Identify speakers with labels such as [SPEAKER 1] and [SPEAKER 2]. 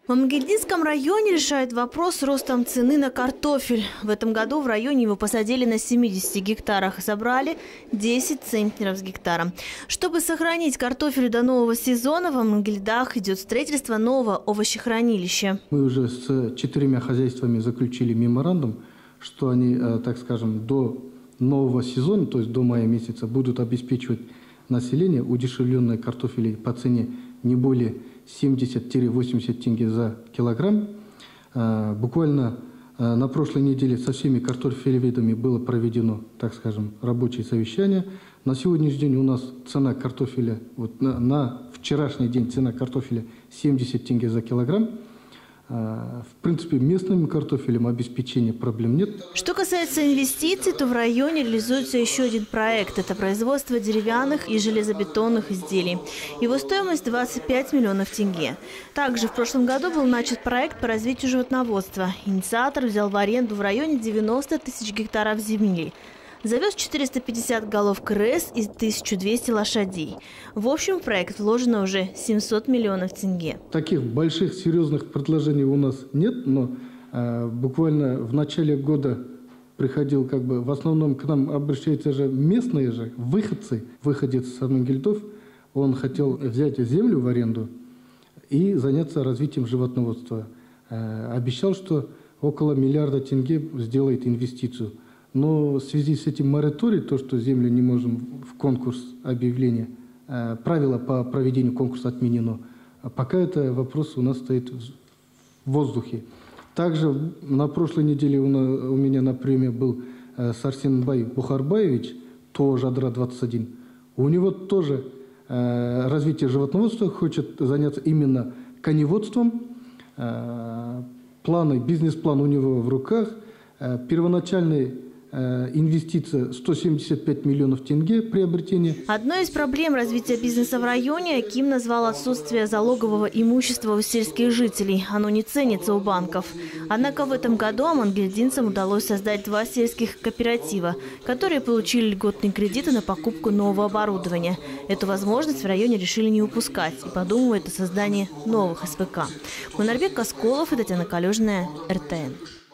[SPEAKER 1] В Амангельдинском районе решают вопрос с ростом цены на картофель. В этом году в районе его посадили на 70 гектарах и собрали 10 центнеров с гектара. Чтобы сохранить картофель до нового сезона, в Амангельдах идет строительство нового овощехранилища.
[SPEAKER 2] Мы уже с 4 хозяйствами заключили меморандум, что они, так скажем, до нового сезона, то есть до мая месяца, будут обеспечивать население удешевленной картофелей по цене не более 70-80 тенге за килограмм. Буквально на прошлой неделе со всеми картофелеведами было проведено, так скажем, рабочее совещание. На сегодняшний день у нас цена картофеля, вот на вчерашний день цена картофеля 70 тенге за килограмм. В принципе, местным картофелем обеспечения проблем нет.
[SPEAKER 1] Что касается инвестиций, то в районе реализуется еще один проект. Это производство деревянных и железобетонных изделий. Его стоимость 25 миллионов тенге. Также в прошлом году был начат проект по развитию животноводства. Инициатор взял в аренду в районе 90 тысяч гектаров земли. Завез 450 голов КРС и 1200 лошадей. В общем, в проект вложено уже 700 миллионов тенге.
[SPEAKER 2] Таких больших, серьезных предложений у нас нет, но буквально в начале года приходил, в основном к нам обращаются же местные же выходцы, выходец с Амангельдов. Он хотел взять землю в аренду и заняться развитием животноводства. Обещал, что около миллиарда тенге сделает инвестицию. Но в связи с этим мораторием, то, что землю не можем в конкурс объявления, правила по проведению конкурса отменено. Пока это вопрос у нас стоит в воздухе. Также на прошлой неделе у меня на приеме был Сарсенбай Бухарбаевич, тоже Адра-21. У него тоже развитие животноводства, хочет заняться именно коневодством. Бизнес-план у него в руках. Первоначальный инвестиция 175 миллионов тенге приобретение.
[SPEAKER 1] Одной из проблем развития бизнеса в районе Аким назвал отсутствие залогового имущества у сельских жителей. Оно не ценится у банков. Однако в этом году амангельдинцам удалось создать 2 сельских кооператива, которые получили льготные кредиты на покупку нового оборудования. Эту возможность в районе решили не упускать и подумывают о создании новых СПК. Манарбек Касколов и Татьяна Калежная, РТН.